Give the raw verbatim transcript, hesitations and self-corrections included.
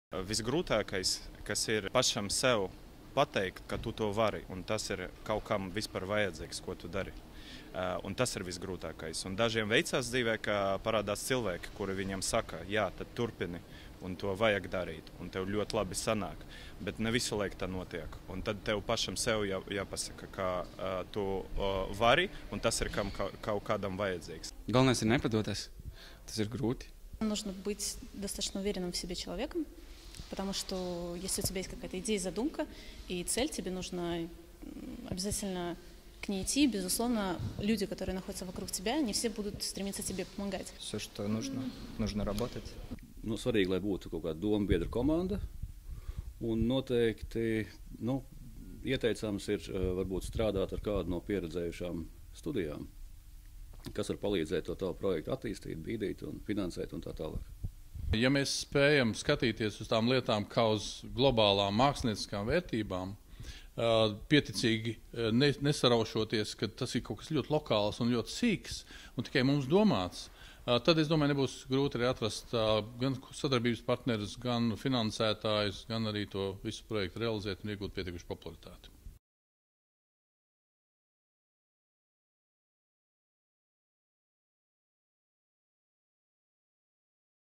Visgrūtākais, kas ir pašam sev pateikt, ka tu to vari, un tas ir kaut kam vispār vajadzīgs, ko tu dari. Un tas ir visgrūtākais. Un dažiem veicās dzīvē, ka parādās cilvēki, kuri viņam saka, jā, tad turpini, un to vajag darīt, un tev ļoti labi sanāk. Bet ne visu laiku tā notiek. Un tad tev pašam sev jā, jāpasaka, ka uh, tu uh, vari, un tas ir kam, ka, kaut kādam vajadzīgs. Galvenais ir nepadoties. Tas ir grūti. Нужно быть достаточно уверенным в себе человеком, потому что если у тебя есть какая-то идея, задумка и цель, тебе нужно обязательно к ней идти. Безусловно, люди, которые находятся вокруг тебя, не все будут стремиться тебе помогать. Все, что нужно, нужно работать. Nu, svarīgi, lai būtu kaut kāda dombiedra komanda, un noteikti nu, ieteicams ir varbūt strādāt ar kādu no pieredzējušām studijām, kas var palīdzēt to tavu projektu attīstīt, bīdīt un finansēt un tā tālāk. Ja mēs spējam skatīties uz tām lietām kā uz globālām mākslinieckām vērtībām, pieticīgi nesaraušoties, ka tas ir kaut kas ļoti lokāls un ļoti sīks un tikai mums domāts, tad, es domāju, nebūs grūti arī atrast gan sadarbības partnerus, gan finansētājus, gan arī to visu projektu realizēt un iegūt pietiekušu popularitāti.